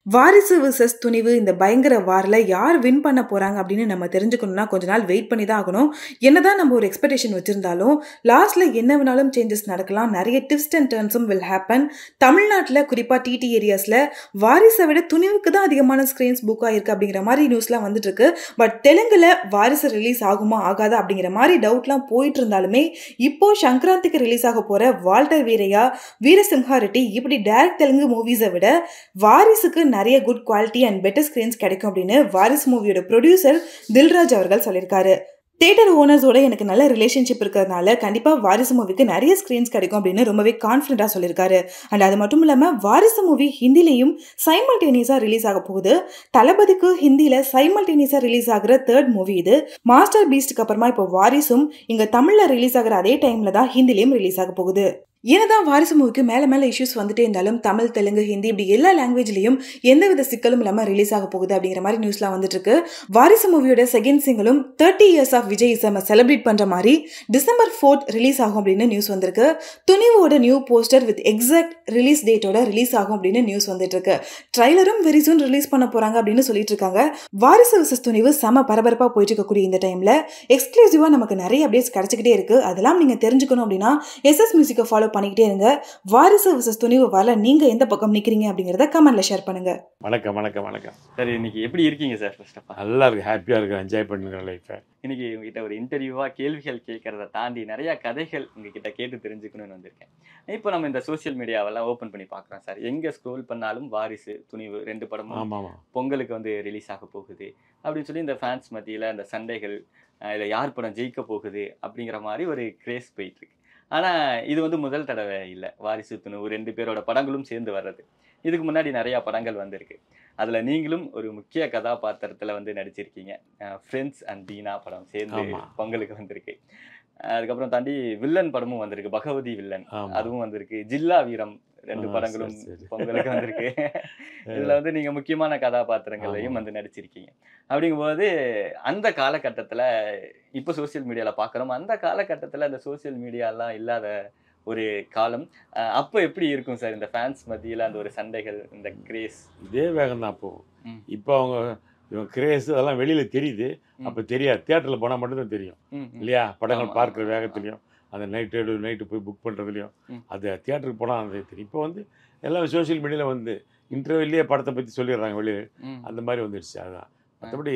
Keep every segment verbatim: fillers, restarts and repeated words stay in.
வாரிசு விசஸ் துணிவு இந்த பயங்கர வாரில் யார் வின் பண்ண போகிறாங்க அப்படின்னு நம்ம தெரிஞ்சுக்கணும்னா கொஞ்ச நாள் வெயிட் பண்ணி தான் ஆகணும். என்னதான் நம்ம ஒரு எக்ஸ்பெக்டேஷன் வச்சுருந்தாலும் லாஸ்ட்டில் என்ன வேணாலும் சேஞ்சஸ் நடக்கலாம். நிறைய ட்விஸ்ட் அண்ட் டர்ன்ஸும் வில் ஹேப்பன். தமிழ்நாட்டில் குறிப்பாக டிடி ஏரியாஸில் வாரிசை விட துணிவுக்கு தான் அதிகமான ஸ்க்ரீன்ஸ் புக் ஆகிருக்கு அப்படிங்கிற மாதிரி நியூஸ்லாம் வந்துட்டு இருக்கு. பட் தெலுங்கில் வாரிசு ரிலீஸ் ஆகுமா ஆகாதா அப்படிங்கிற மாதிரி டவுட்லாம் போயிட்டு இருந்தாலுமே இப்போ சங்கராந்திக்கு ரிலீஸ் ஆக போகிற வால்டர் வீரையா, வீரசிம்ஹா ரெட்டி இப்படி டைரக்ட் தெலுங்கு மூவிஸை விட வாரிசுக்கு நிறைய good quality and better screens கிடைக்கும் அப்படின்னு வாரிசு மூவியோட ப்ரொடியூசர் தில் ராஜு அவர்கள் சொல்லியிருக்காரு. தியேட்டர் ஓனர்ஸோட எனக்கு நல்ல ரிலேஷன்ஷிப் இருக்கிறதுனால கண்டிப்பாக வாரிசு மூவிக்கு நிறைய ஸ்க்ரீன்ஸ் கிடைக்கும் அப்படின்னு ரொம்பவே கான்ஃபிடென்ட்டாக சொல்லியிருக்காரு. அண்ட் அது மட்டும் இல்லாமல் வாரிசு மூவி ஹிந்திலையும் சைமல்டேனியஸாக ரிலீஸ் ஆக போகுது. தளபதிக்கு ஹிந்தியில் சைமல்டேனியஸாக ரிலீஸ் ஆகிற தேர்ட் மூவி இது. மாஸ்டர் பீஸ்டுக்கு அப்புறமா இப்போ வாரிசும் இங்கே தமிழில் ரிலீஸ் ஆகிற அதே டைமில் தான் ஹிந்திலையும் ரிலீஸ் ஆக போகுது. ஏன்னதான் வாரிசு மூவிக்கு மேலே மேலே இஷ்யூஸ் வந்துட்டே இருந்தாலும் தமிழ், தெலுங்கு, ஹிந்தி இப்படி எல்லா லாங்குவேஜ்லையும் எந்தவித சிக்கலும் இல்லாமல் ரிலீஸ் ஆக போகுது அப்படிங்கிற மாதிரி நியூஸ்லாம் வந்துட்டு இருக்கு. வாரிசு மூவியோட செகண்ட் சிங்கிளும் thirty years of Vijay ism celebrate பண்ணுற மாதிரி டிசம்பர் ஃபோர்த் ரிலீஸ் ஆகும் அப்படின்னு நியூஸ் வந்திருக்கு. துணிவோட new poster with exact release டேட்டோட ரிலீஸ் ஆகும் அப்படின்னு நியூஸ் வந்துட்டு இருக்கு. ட்ரைலரும் வெரி சூன் ரிலீஸ் பண்ண போறாங்க அப்படின்னு சொல்லிட்டு இருக்காங்க. வாரிசு விசஸ் துணிவு செம பரபரப்பாக போயிட்டு இருக்கக்கூடிய இந்த டைம்ல எக்ஸ்க்ளூசிவா நமக்கு நிறைய அப்டேட்ஸ் கிடைச்சிக்கிட்டே இருக்கு. அதெல்லாம் நீங்க தெரிஞ்சுக்கணும் அப்படின்னா எஸ்எஸ் மியூசிக்கை ஃபாலோ பண்ணிக்கிட்டே இருங்க. வாரிசு விசஸ் துணிவு வரல நீங்க எந்த பக்கம் நிக்கிறீங்க அப்படிங்கறத கமெண்ட்ல ஷேர் பண்ணுங்க. வணக்கம் வணக்கம் வணக்கம் சார். இன்னைக்கு எப்படி இருக்கீங்க சார்? ஃபர்ஸ்ட் ஆஃப் ஆல் நல்லா இருக்கு, ஹாப்பியா இருக்கு, என்ஜாய் பண்ணுங்க லைஃபை. இன்னைக்கு உங்ககிட்ட ஒரு இன்டர்வியூவா கேள்விகள் கேட்கறத தாண்டி நிறைய கதைகள் உங்ககிட்ட கேட்டு தெரிஞ்சுக்கணும்னு வந்திருக்கேன். இப்போ நம்ம இந்த சோசியல் மீடியாவெல்லாம் ஓப்பன் பண்ணி பார்க்குறோம் சார். எங்கே ஸ்க்ரோல் பண்ணாலும் வாரிசு, துணிவு ரெண்டு படமும் பொங்கலுக்கு வந்து ரிலீஸ் ஆக போகுது அப்படின்னு சொல்லி இந்த ஃபேன்ஸ் மத்தியில் இந்த சண்டைகள், இல்லை யார் படம் ஜெயிக்க போகுது அப்படிங்கிற மாதிரி ஒரு கிரேஸ் போயிட்டு இருக்கு. ஆனால் இது வந்து முதல் தடவை இல்லை. வாரிசு, துணிவு ரெண்டு பேரோட படங்களும் சேர்ந்து வர்றது. இதுக்கு முன்னாடி நிறையா படங்கள் வந்திருக்கு. அதில் நீங்களும் ஒரு முக்கிய கதாபாத்திரத்தில் வந்து நடிச்சிருக்கீங்க. ஃப்ரெண்ட்ஸ் அண்ட் தீனா படம் சேர்ந்து பொங்கலுக்கு வந்திருக்கு. அதுக்கப்புறம் தாண்டி வில்லன் படமும் வந்திருக்கு, பகவதி வில்லன் அதுவும் வந்திருக்கு. ஜில்லா வீரம் ரெண்டு படங்களும் பொங்கலுக்கு வந்திருக்கு. இதுல வந்து நீங்க முக்கியமான கதாபாத்திரங்களையும் வந்து நடிச்சிருக்கீங்க. அப்படிங்கும்போது அந்த காலகட்டத்துல இப்ப சோசியல் மீடியால பாக்குறோம், அந்த காலகட்டத்துல அந்த சோசியல் மீடியாலாம் இல்லாத ஒரு காலம். அப்ப எப்படி இருக்கும் சார் இந்த ஃபேன்ஸ் மத்தியில அந்த ஒரு சண்டைகள், இந்த கிரேஸ்? இதே வேகம் தான் அப்போ. இப்போ அவங்க இவங்க கிரேஸ் அதெல்லாம் வெளியில தெரியுது, அப்ப தெரியாது. தியேட்டர்ல போனா மட்டும்தான் தெரியும் இல்லையா? படங்கள் பார்க்குற வேகத்துலையும் அந்த நைட்டு நைட்டு போய் புக் பண்ணுறதுலையும் அது தியேட்டருக்கு போனால் அந்த தெரியும். இப்போ வந்து எல்லாம் சோசியல் மீடியாவில் வந்து இன்டர்வியூலேயே படத்தை பற்றி சொல்லிடுறாங்க வெளியே, அந்த மாதிரி வந்துடுச்சு. அதுதான். மற்றபடி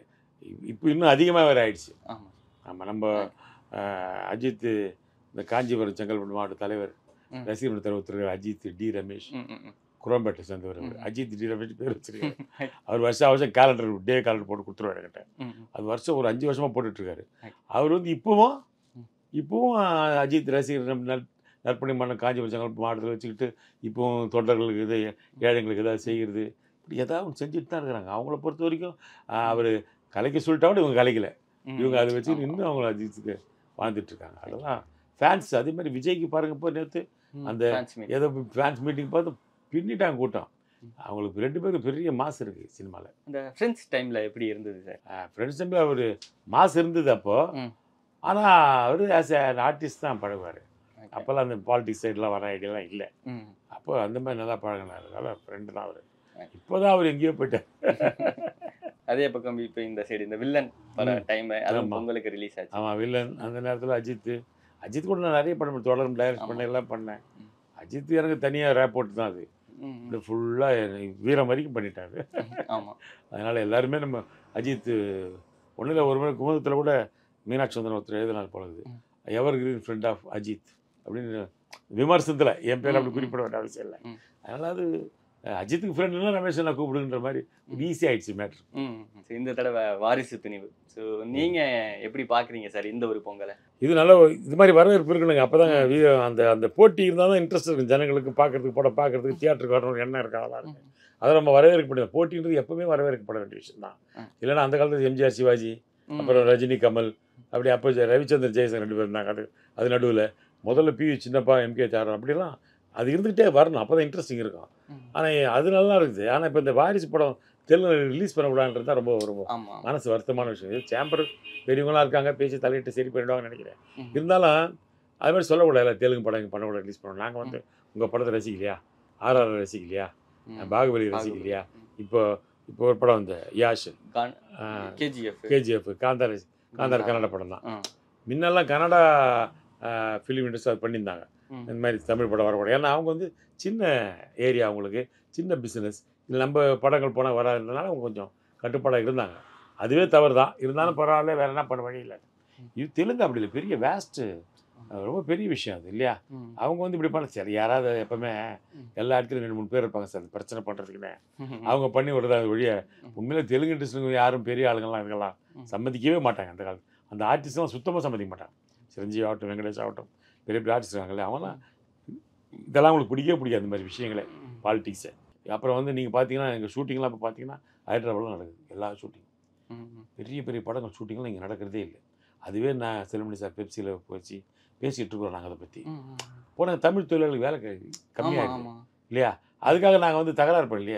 இப்போ இன்னும் அதிகமாக வேறு ஆயிடுச்சு. ஆமாம், நம்ம அஜித், இந்த காஞ்சிபுரம் செங்கல்பட்டு மாவட்ட தலைவர், ரசிகர் தலைவர் அஜித் டி ரமேஷ், குரோம்பேட்டை சேர்ந்தவர். அஜித் டி ரமேஷ் பேர் வச்சிருக்காரு. அவர் வருஷம் வருஷம் கேலண்டர், டே கேலண்டர் போட்டு கொடுத்துருவாரு என்கிட்ட. அது வருஷம் ஒரு அஞ்சு வருஷமாக போட்டுட்ருக்காரு. அவர் வந்து இப்போவும் இப்போவும் அஜித் ரசிகர் நல் நற்பணி மன்ன காஞ்சிபுரம் செங்கல்பட்டு மாவட்டத்தில் வச்சுக்கிட்டு இப்போவும் தொண்டர்களுக்கு இது, ஏழைங்களுக்கு ஏதாவது செய்கிறது, இப்படி ஏதாவது செஞ்சுட்டு தான் இருக்கிறாங்க. அவங்கள பொறுத்த வரைக்கும் அவர் கலைக்க சொல்லிட்டாவும் இவங்க கலைக்கலை, இவங்க அதை வச்சுக்கிட்டு இன்னும் அவங்கள அஜித்துக்கு வாழ்ந்துட்டுருக்காங்க. அதெல்லாம் ஃபேன்ஸ். அதே மாதிரி விஜய்க்கு பாருங்க, இப்போ நேற்று அந்த ஏதோ ஃபேன்ஸ் மீட்டிங் பார்த்து பின்னிட்டாங்க கூட்டம். அவங்களுக்கு ரெண்டு பேரும் பெரிய மாசு இருக்குது சினிமாவில். அந்த ஃப்ரெண்ட்ஸ் டைமில் எப்படி இருந்தது சார்? ஃப்ரெண்ட்ஸ் டைமில் ஒரு மாசு இருந்தது அப்போது. ஆனால் அவர் ஆஸ் ஏ ஆர்டிஸ்ட் தான் பழகுவார். அப்போல்லாம் அந்த பாலிட்டிக்ஸ் சைட்லாம் வர ஐடியாலாம் இல்லை. அப்போ அந்த மாதிரி நல்லா பழகினார். அதனால் ஃப்ரெண்டு தான் அவர். இப்போ தான் அவர் எங்கேயோ போயிட்டார். அதே பக்கம் இப்போ இந்த சைடு இந்த வில்லன் பட டைம் அதுவும் பொங்கலுக்கு ரிலீஸ் ஆச்சு. ஆமாம், வில்லன். அந்த நேரத்தில் அஜித் அஜித் கூட நான் நிறைய படம் தொடரும் டைரக்ட் பண்ண எல்லாம் பண்ணேன். அஜித் எனக்கு தனியாக ரேப்போர்ட் தான். அது இப்படி ஃபுல்லாக வீரம் வரைக்கும் பண்ணிட்டாரு. ஆமாம், அதனால் எல்லாருமே நம்ம அஜித் ஒன்றில் ஒரு முறை குமுதத்தில் கூட மீனாட்சி சந்திரன் ஒருத்தர் எழுதினார் போலது, evergreen friend of Ajith அப்படின்னு விமர்சனத்தில். என் பேர் அப்படி குறிப்பிட வேண்டிய அவசியம் இல்லை. அதனால் அது அஜித்துக்கு ஃப்ரெண்டுனா ரமேஷ் நான் கூப்பிடுன்ற மாதிரி ஈஸி ஆகிடுச்சு மேட்ரு. இந்த தடவை வாரிசு துணிவு. ஸோ நீங்கள் எப்படி பார்க்குறீங்க சார் இந்த ஒரு பொங்கலை? இது நல்ல இது மாதிரி வரவேற்பு இருக்கணுங்க. அப்போ தாங்க அந்த அந்த போட்டி இருந்தால் தான் இன்ட்ரெஸ்ட் இருக்கும் ஜனங்களுக்கு, பார்க்குறதுக்கு, படம் பார்க்குறதுக்கு, தியேட்டருக்கு வரணும் எண்ணம் இருக்காதான் இருக்கும். அதை நம்ம வரவேற்க முடியாது. போட்டின்றது எப்பவுமே வரவேற்கப்பட வேண்டிய விஷயம் தான். இல்லைன்னா அந்த காலத்தில் எம்ஜிஆர், சிவாஜி, அப்புறம் ரஜினி, கமல், அப்படி அப்போ ரவிச்சந்திரன், ஜெயசங்கர் ரெண்டு பேர் இருந்தாங்க. அது அது நடுவில் முதல்ல பி சின்னப்பா, எம்கே சாரம், அப்படிலாம் அது இருந்துகிட்டே வரணும். அப்போ தான் இன்ட்ரெஸ்டிங் இருக்கும். ஆனால் அது நல்லா இருக்குது. ஆனால் இப்போ இந்த வாரிசு படம் தெலுங்கு ரிலீஸ் பண்ணக்கூடாதுன்றது தான் ரொம்ப ரொம்ப மனசு வருத்தமான விஷயம். சேம்பர் பெரியவங்களாம் இருக்காங்க, பேசி தலையிட்டு சரி பண்ணிடுவாங்கன்னு நினைக்கிறேன். இருந்தாலும் அது மாதிரி சொல்லக்கூடாது. தெலுங்கு படம் எங்கள் படம் கூட ரிலீஸ் பண்ணோம். நாங்கள் வந்து உங்கள் படத்தை ரசிக்கலையா, ஆர்ஆர் ரசிக்கலையா, பாகுபலி ரசிக்கலையா, இப்போ இப்போ ஒரு படம் வந்து யாஷன் கேஜிஎஃப் கேஜிஎஃப் காந்தார காந்தார கன்னட படம் தான். முன்னெல்லாம் கன்னடா ஃபிலிம் இண்டஸ்ட்ரி அது பண்ணியிருந்தாங்க. இந்த மாதிரி தமிழ் படம் வரக்கூடாது. ஏன்னா அவங்க வந்து சின்ன ஏரியா, அவங்களுக்கு சின்ன பிஸ்னஸ். இல்லை நம்ம படங்கள் போனால் வராதுனால அவங்க கொஞ்சம் கட்டுப்பாடாக இருந்தாங்க. அதுவே தவறு தான். இருந்தாலும் பரவாயில்ல, வேறு என்ன பண்ண வழி இல்லை. இது தெலுங்கு அப்படி இல்லை, பெரிய வேஸ்ட்டு, ரொம்ப பெரிய விஷயம் அது இல்லையா. அவங்க வந்து இப்படி பண்ண சரி, யாராவது எப்பவுமே எல்லா இடத்துலையும் ரெண்டு மூணு பேர் இருப்பாங்க சார் பிரச்சனை பண்ணுறதுக்குன்னு. அவங்க பண்ணி விடுறது ஒழிய உண்மையிலே தெலுங்கு இண்டஸ்ட்ரியில் யாரும் பெரிய ஆளுங்கள்லாம் இருக்கலாம் சம்மதிக்கவே மாட்டாங்க. அந்த காலத்து அந்த ஆர்டிஸ்ட்லாம் சுத்தமாக சம்மதிக்க மாட்டாங்க. சிரஞ்சீவி ஆகட்டும், வெங்கடேஷ் ஆகட்டும், பெரிய பெரிய ஆர்டிஸ்ட் இருக்காங்களே, அவங்களாம் இதெல்லாம் அவங்களுக்கு பிடிக்கவே பிடிக்காது இந்த மாதிரி விஷயங்களே, பாலிட்டிக்ஸை. அப்புறம் வந்து நீங்கள் பார்த்தீங்கன்னா எங்கள் ஷூட்டிங்லாம் இப்போ பார்த்தீங்கன்னா ஹைதராபாத்தில் நடக்குது. எல்லா ஷூட்டிங் பெரிய பெரிய படங்கள் ஷூட்டிங்லாம் இங்கே நடக்கிறதே இல்லை. அதுவே நான் செல்மணி சார் பெப்சியில் போச்சு பேசிகிட்டு இருக்கிறோம் நாங்கள் அதை பற்றி. போனால் தமிழ் தொழிலாளர்களுக்கு வேலை கம்மியாக இல்லையா. அதுக்காக நாங்கள் வந்து தகராறு பண்ணலையே,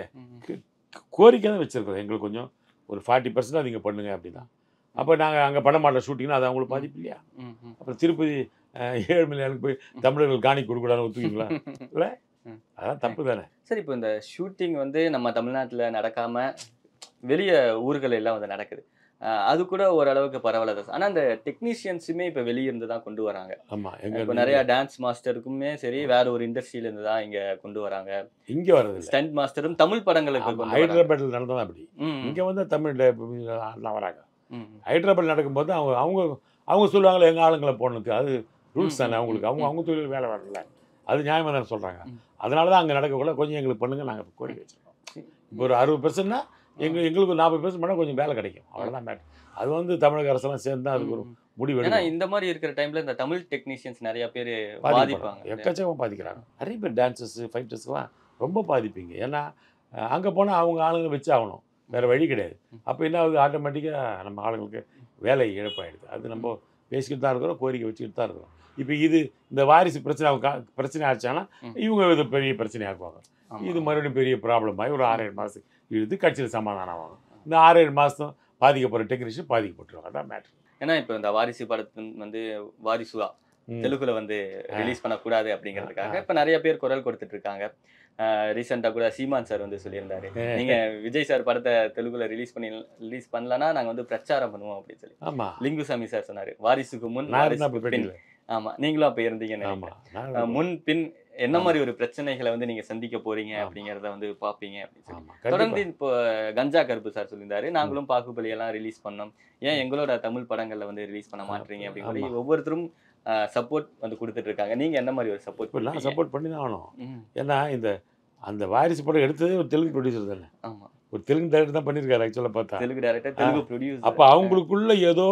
கோரிக்கை தான் வச்சுருக்கோம். எங்களுக்கு கொஞ்சம் ஒரு ஃபார்ட்டி பர்சன்ட் அது இங்கே பண்ணுங்க அப்படின்னா. அப்போ நாங்கள் அங்கே பண்ண மாட்டோம் ஷூட்டிங்னா அது அவங்களுக்கு பாதிப்பு இல்லையா. அப்புறம் திருப்பதி ஏழு மில்லியனுக்கு போய் தமிழர்கள் காணி கொடுக்கூடாதுன்னு ஒத்துக்கிங்களா இல்லை, அதான் தப்பு தானே. சரி, இப்போ இந்த ஷூட்டிங் வந்து நம்ம தமிழ்நாட்டில் நடக்காமல் வெளியே ஊர்கள் எல்லாம் வந்து நடக்குது. அது கூட ஓரளவுக்கு பரவாயில்ல. ஆனால் அந்த டெக்னீஷியன்ஸுமே இப்போ வெளியிருந்து தான் கொண்டு வராங்க. ஆமாம், இப்போ நிறையா டான்ஸ் மாஸ்டருக்குமே சரி வேற ஒரு இண்டஸ்ட்ரியிலேருந்து தான் இங்கே கொண்டு வராங்க. இங்கே வர்றது ஸ்டண்ட் மாஸ்டரும் தமிழ் படங்களுக்கு ஹைதராபாத்தில் நடந்தது அப்படி. இங்கே வந்து தமிழ் வராங்க. ஹைதராபாத் நடக்கும்போது அவங்க அவங்க அவங்க சொல்லுவாங்களே எங்கள் ஆளுங்களை போனதுக்கு, அது ரூல்ஸ் தானே அவங்களுக்கு. அவங்க அவங்க தொழில் வேலை வரல, அது நியாயமாக தானே சொல்கிறாங்க. அதனால தான் அங்கே நடக்கக்குள்ள கொஞ்சம் எங்களுக்கு பண்ணுங்க நாங்கள் கோரிக்கை வச்சுருக்கோம். இப்போ ஒரு அறுபது பெர்சன்ட்னா எங்கள் எங்களுக்கு நாற்பது பெர்சன்ட் பண்ணால் கொஞ்சம் வேலை கிடைக்கும், அவ்வளோதான் மேட்டர். அது வந்து தமிழக அரசெல்லாம் சேர்ந்து தான் அதுக்கு ஒரு முடிவு. ஏன்னா இந்த மாதிரி இருக்கிற டைமில் இந்த தமிழ் டெக்னீஷியன்ஸ் நிறையா பேர் பாதிப்பாங்க, எக்கச்சக்கமாக பாதிக்கிறாங்க. நிறைய பேர் டான்ஸர்ஸ் ஃபைட்டர்ஸ்லாம் ரொம்ப பாதிப்பீங்க. ஏன்னா அங்கே போனால் அவங்க ஆளுங்களை வச்சு ஆகணும், வேறு வழி கிடையாது. அப்போ என்ன ஆகுது, ஆட்டோமேட்டிக்காக நம்ம ஆளுங்களுக்கு வேலை இழப்பாயிடுது. அது நம்ம பேசிக்கிட்டு தான் இருக்கிறோம், கோரிக்கை வச்சுக்கிட்டு தான் இருக்கிறோம். இப்போ இது இந்த வாரிசு பிரச்சனை அவங்க பிரச்சனை ஆச்சாங்கன்னா இவங்க இது பெரிய பிரச்சனை ஆக்குவாங்க. இது மறுபடியும் பெரிய ப்ராப்ளம் ஆகி ஒரு ஆறு ஏழு மாதத்துக்கு இழுத்து கட்சியில் சமாதானம் ஆகும். இந்த ஆறு ஏழு மாதம் பாதிக்கப்படுற டெக்னீஷியன் பாதிக்கப்பட்டுருவாங்க, அதான் மேட்ரு. ஏன்னா இப்போ இந்த வாரிசு படத்து வந்து வாரிசுகா தெலுங்குல வந்து ரிலீஸ் பண்ணக்கூடாது அப்படிங்கிறதுக்காக இப்போ நிறைய பேர் குரல் கொடுத்துட்டு இருக்காங்க. ரீசெண்டாக கூட சீமான் சார் வந்து சொல்லியிருந்தாரு, நீங்கள் விஜய் சார் படத்தை தெலுங்குல ரிலீஸ் பண்ணி ரிலீஸ் பண்ணலன்னா நாங்கள் வந்து பிரச்சாரம் பண்ணுவோம் அப்படின்னு சொல்லி. ஆமாம், லிங்குசாமி சார் சொன்னார் வாரிசுக்கு முன் பின். ஆமாம், நீங்களும் அப்போ இருந்தீங்க. முன் பின் என்ன மாதிரி ஒரு பிரச்சனைகளை வந்து நீங்க சந்திக்க போறீங்க அப்படிங்கிறத வந்து பாப்பீங்க அப்படின்னு சொல்லி தொடர்ந்து இப்போ கஞ்சா கருப்பு சார் சொல்லியிருந்தாரு, நாங்களும் பாகுபலி எல்லாம் ரிலீஸ் பண்ணோம், ஏன் எங்களோட தமிழ் படங்கள்ல வந்து ரிலீஸ் பண்ண மாட்டீங்க அப்படின்னு சொல்லி ஒவ்வொருத்தரும் சப்போர்ட் வந்து கொடுத்துட்டு இருக்காங்க. நீங்க என்ன மாதிரி ஒரு சப்போர்ட்? சப்போர்ட் பண்ணி தான் ஆகணும். ஏன்னா இந்த அந்த வாரிசு படம் எடுத்தது ஒரு தெலுங்கு ப்ரொடியூசர் தானே. ஆமா, ஒரு தெலுங்கு டைரக்டர் தான் பண்ணியிருக்காரு ஆக்சுவலாக பார்த்தா. Telugu director, Telugu producer. அப்போ அவங்களுக்குள்ள ஏதோ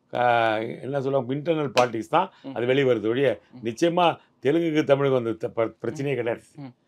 என்ன சொல்லுவாங்க, இன்டர்னல் பாலிடிக்ஸ் தான் அது வெளியே வருது ஒழிய நிச்சயமா தெலுங்குக்கு தமிழுக்கு வந்து பிரச்சனையே கிடையாது.